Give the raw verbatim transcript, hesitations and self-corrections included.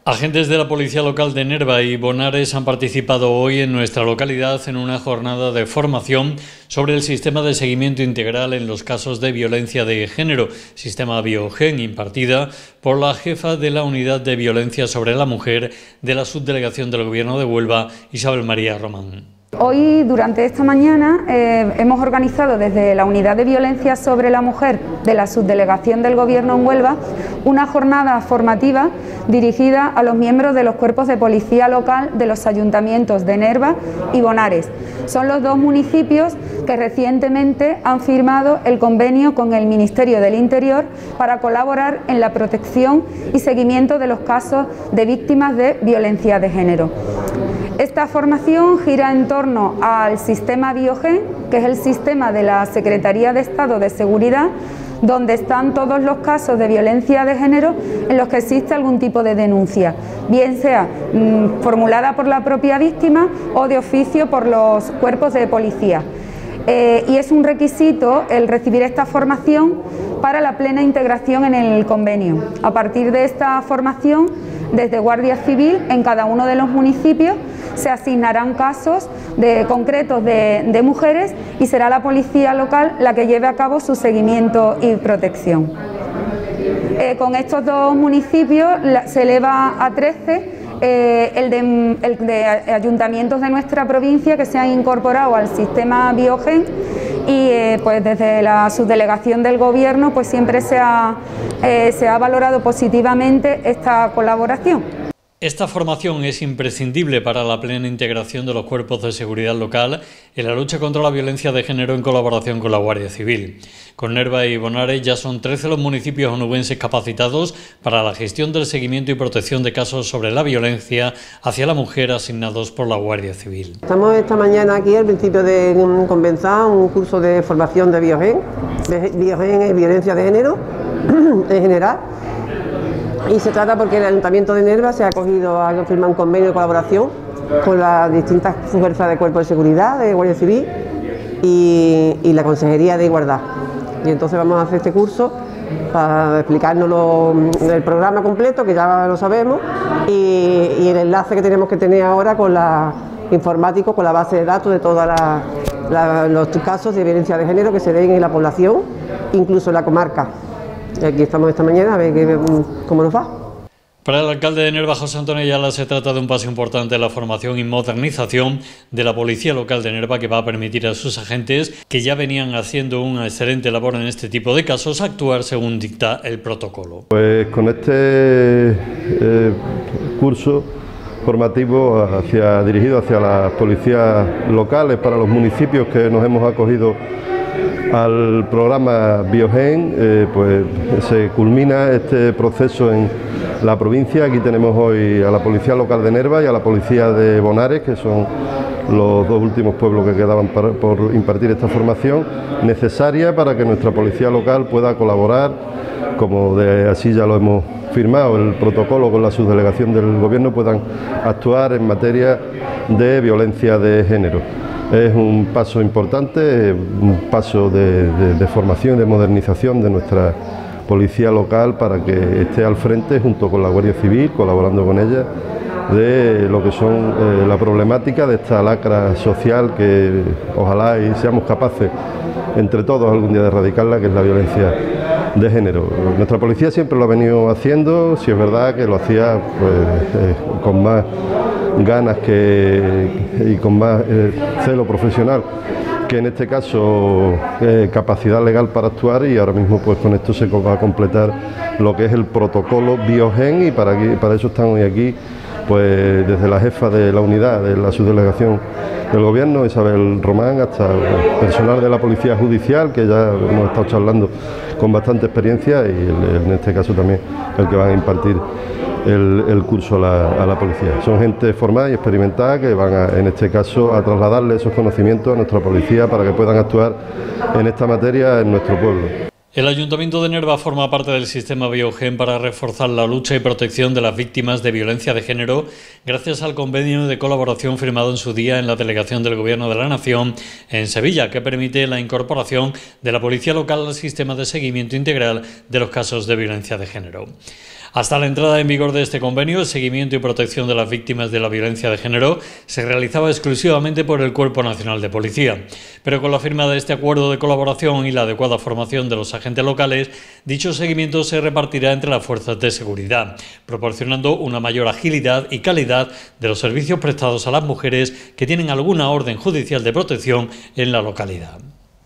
Agentes de la Policía Local de Nerva y Bonares han participado hoy en nuestra localidad en una jornada de formación sobre el sistema de seguimiento integral en los casos de violencia de género, sistema Biogen, impartida por la jefa de la Unidad de Violencia sobre la Mujer de la Subdelegación del Gobierno de Huelva, Isabel María Román. Hoy, durante esta mañana, eh, hemos organizado desde la Unidad de Violencia sobre la Mujer de la Subdelegación del Gobierno en Huelva una jornada formativa dirigida a los miembros de los cuerpos de policía local de los ayuntamientos de Nerva y Bonares. Son los dos municipios que recientemente han firmado el convenio con el Ministerio del Interior para colaborar en la protección y seguimiento de los casos de víctimas de violencia de género. Esta formación gira en torno al sistema Biogen, que es el sistema de la Secretaría de Estado de Seguridad, donde están todos los casos de violencia de género en los que existe algún tipo de denuncia, bien sea mmm, formulada por la propia víctima o de oficio por los cuerpos de policía. Eh, y es un requisito el recibir esta formación para la plena integración en el convenio. A partir de esta formación, desde Guardia Civil, en cada uno de los municipios se asignarán casos de, concretos de, de mujeres y será la policía local la que lleve a cabo su seguimiento y protección. Eh, con estos dos municipios la, se eleva a trece eh, el, de, el de ayuntamientos de nuestra provincia que se han incorporado al sistema Biogen y eh, pues desde la subdelegación del Gobierno pues siempre se ha, eh, se ha valorado positivamente esta colaboración. Esta formación es imprescindible para la plena integración de los cuerpos de seguridad local en la lucha contra la violencia de género en colaboración con la Guardia Civil. Con Nerva y Bonares ya son trece los municipios onubenses capacitados para la gestión del seguimiento y protección de casos sobre la violencia hacia la mujer asignados por la Guardia Civil. Estamos esta mañana aquí al principio de comenzar un curso de formación de Biogen. Biogen es violencia de género en general. Y se trata porque el Ayuntamiento de Nerva se ha acogido a firmar un convenio de colaboración con las distintas fuerzas de cuerpo de seguridad, de Guardia Civil y, y la Consejería de Igualdad. Y entonces vamos a hacer este curso para explicarnos lo, el programa completo, que ya lo sabemos, y, y el enlace que tenemos que tener ahora con la informático, con la base de datos de todos los casos de violencia de género que se den en la población, incluso en la comarca. Y aquí estamos esta mañana a ver qué, cómo nos va. Para el alcalde de Nerva, José Antonio Ayala, se trata de un paso importante en la formación y modernización de la Policía Local de Nerva, que va a permitir a sus agentes, que ya venían haciendo una excelente labor en este tipo de casos, actuar según dicta el protocolo. Pues con este eh, curso formativo hacia, dirigido hacia las policías locales para los municipios que nos hemos acogido al programa Biogen, eh, pues se culmina este proceso en la provincia. Aquí tenemos hoy a la Policía Local de Nerva y a la Policía de Bonares, que son los dos últimos pueblos que quedaban para, por impartir esta formación necesaria para que nuestra Policía Local pueda colaborar, como de así ya lo hemos firmado, el protocolo con la subdelegación del Gobierno, puedan actuar en materia de violencia de género. Es un paso importante, un paso de, de, de formación, de modernización de nuestra policía local para que esté al frente junto con la Guardia Civil, colaborando con ella, de lo que son eh, la problemática de esta lacra social que ojalá y seamos capaces entre todos algún día de erradicarla, que es la violencia de género. Nuestra policía siempre lo ha venido haciendo, si es verdad que lo hacía pues, eh, con más ganas que, y con más eh, celo profesional que en este caso eh, capacidad legal para actuar, y ahora mismo pues con esto se va a completar lo que es el protocolo Biogen, y para, aquí, para eso están hoy aquí pues desde la jefa de la unidad de la subdelegación del Gobierno, Isabel Román, hasta el personal de la Policía Judicial, que ya hemos estado charlando con bastante experiencia, y el, en este caso también el que van a impartir el, el curso a la, a la policía. Son gente formada y experimentada que van a, en este caso a trasladarle esos conocimientos a nuestra policía para que puedan actuar en esta materia en nuestro pueblo. El Ayuntamiento de Nerva forma parte del sistema Biogen para reforzar la lucha y protección de las víctimas de violencia de género gracias al convenio de colaboración firmado en su día en la Delegación del Gobierno de la Nación en Sevilla, que permite la incorporación de la Policía Local al sistema de seguimiento integral de los casos de violencia de género. Hasta la entrada en vigor de este convenio, el seguimiento y protección de las víctimas de la violencia de género se realizaba exclusivamente por el Cuerpo Nacional de Policía. Pero con la firma de este acuerdo de colaboración y la adecuada formación de los agentes locales, dicho seguimiento se repartirá entre las fuerzas de seguridad, proporcionando una mayor agilidad y calidad de los servicios prestados a las mujeres que tienen alguna orden judicial de protección en la localidad.